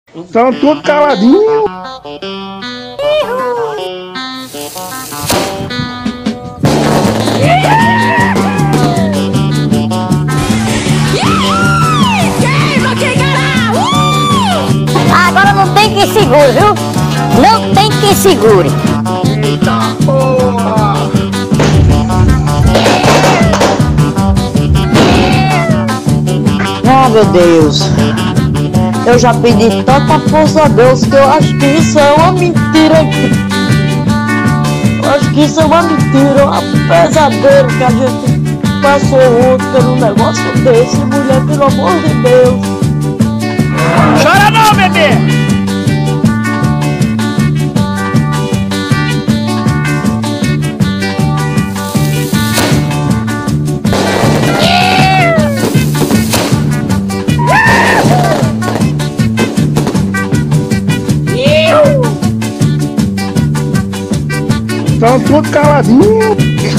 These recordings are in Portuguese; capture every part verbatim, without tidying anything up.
Estão tudo caladinho. Agora não tem que segure, viu? Não tem que segure. Eita porra! Ah, meu Deus. Eu já pedi tanta força a Deus que eu acho que isso é uma mentira. Eu acho que isso é uma mentira, um pesadelo que a gente passou ontem pelo negócio desse, mulher, pelo amor de Deus. Chora não, bebê! Estão tudo caladinho.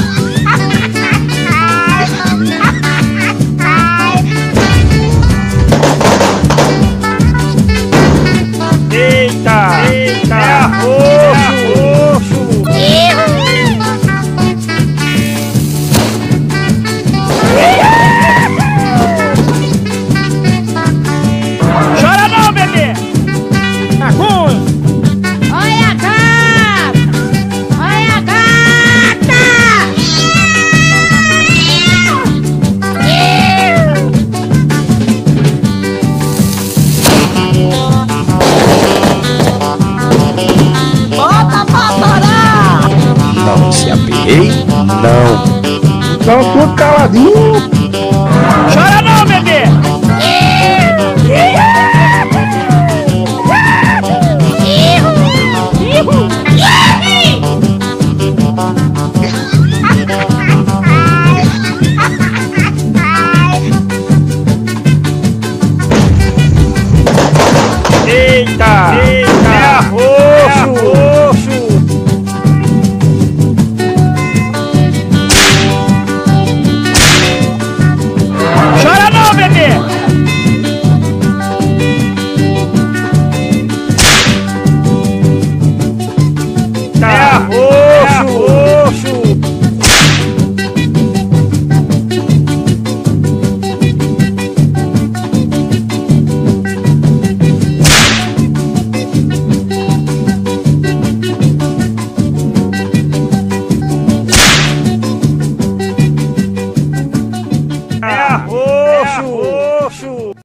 Eita! Eita! É arroxo! Chora não, bebê! Tá ruim! Olha a gata! Olha a gata! Bota pra parar! Não se apeguei? Não. Estão tudo caladinho. Chora não, bebê! Eita! Eita! É arroxo!